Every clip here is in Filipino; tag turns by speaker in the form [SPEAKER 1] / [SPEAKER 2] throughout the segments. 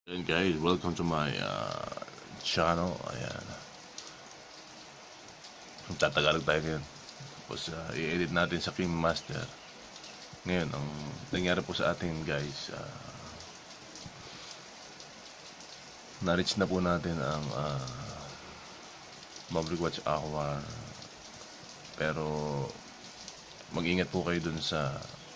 [SPEAKER 1] And guys, welcome to my channel. Ayan. Tatagalog tayo ngayon. Tapos i-edit natin sa Film Master. Ngayon, ang nangyari po sa atin guys, na-reach na po natin ang Maverick Watch Hour. Pero mag-ingat po kayo dun sa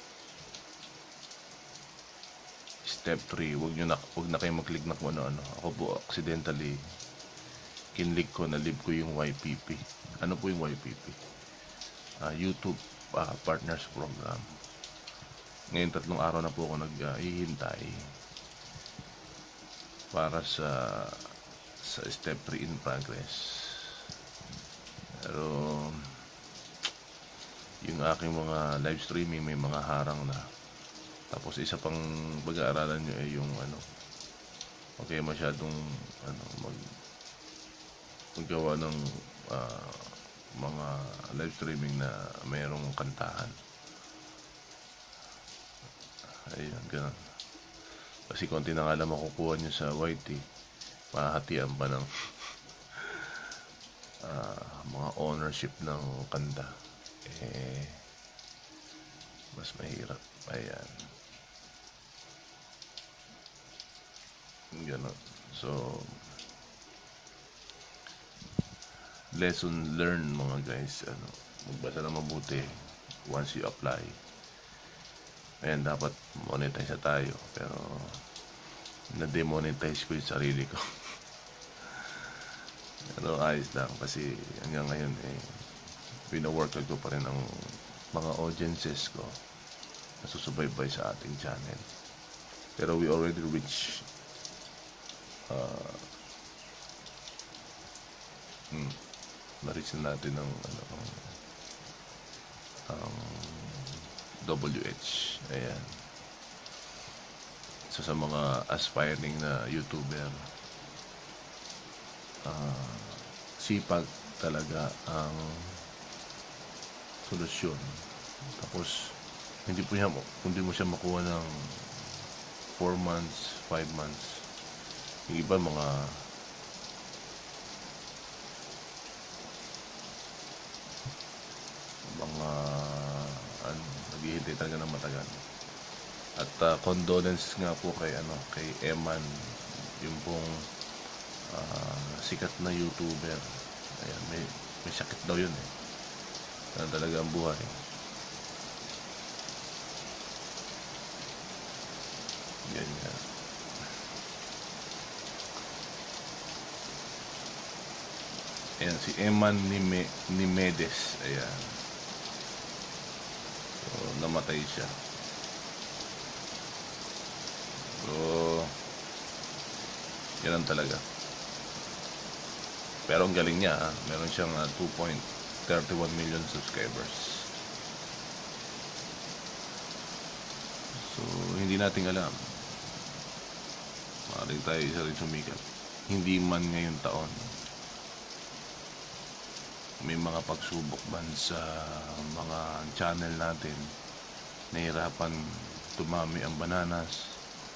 [SPEAKER 1] step 3, wag na kayo mag-click na kung ano-ano. Ako po, accidentally, kinlik ko, na-live ko yung YPP. Ano po yung YPP? YouTube Partners Program. Ngayon, 3 araw na po ako naghihintay para sa step 3 in progress. Pero, yung aking mga live streaming may mga harang na. Tapos isa pang pag-aaralan nyo ay yung okay masyadong maggawa ng mga live streaming na mayroong kantahan. Ayun, ganun. Kasi konti na nga lang makukuha nyo sa YT, mahahatian pa ng mga ownership ng kanta. Mas mahirap. Ayan. Ganon. So, lesson learned mga guys. Magbasa na mabuti once you apply. Ayan, dapat monetize na tayo. Pero, na-demonetize ko yung sarili ko. Pero ayos lang kasi hanggang ngayon pina-work ko pa rin ang mga audiences ko na susubaybay sa ating channel. Pero we already reached na-reach na natin ang WH. Ayan. So sa mga aspiring na YouTuber, sipag talaga ang solusyon. Tapos hindi mo siya makuha ng 4 months, 5 months. Yung iba mga naghihintay talaga ng matagal. At condolence nga po kay Eman, yung pong sikat na YouTuber. Ayan, may sakit daw yun Yan talaga ang buhay. Ganyan. Ayan, si Eman Nimedes. Ayan. So, namatay siya. So, yan talaga. Pero ang galing niya, meron siyang 2.31 million subscribers. So, hindi natin alam. Maaaring tayo isa rin sumikat. Hindi man ngayong taon. May mga pagsubok man sa mga channel natin. Nahirapan tumami ang bananas.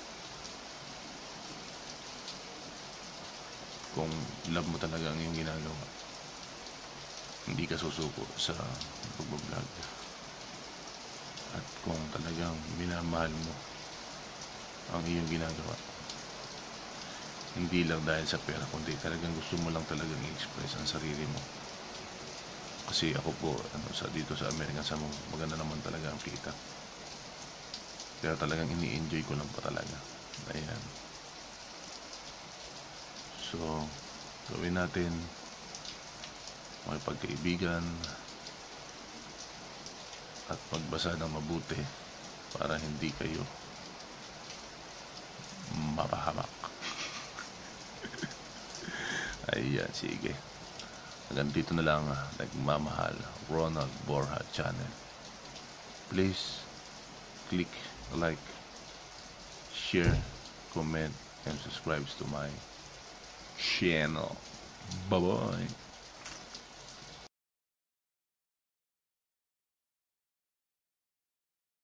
[SPEAKER 1] Kung love mo talaga ang iyong ginagawa, hindi ka susuko sa pagbablog. At kung talagang minamahal mo ang iyong ginagawa, hindi lang dahil sa pera, kundi talagang gusto mo lang talagang i-express ang sarili mo. Kasi ako po, dito sa Amerika, maganda naman talaga ang kita. Kaya talagang ini-enjoy ko lang pa talaga. Ayan. So, gawin natin makipagkaibigan at magbasa ng mabuti para hindi kayo mapahamak. Ayan, sige. Hanggang dito na lang, nagmamahal, Ronald Borja Channel. Please click like, share, comment, and subscribe to my channel. Bye-bye.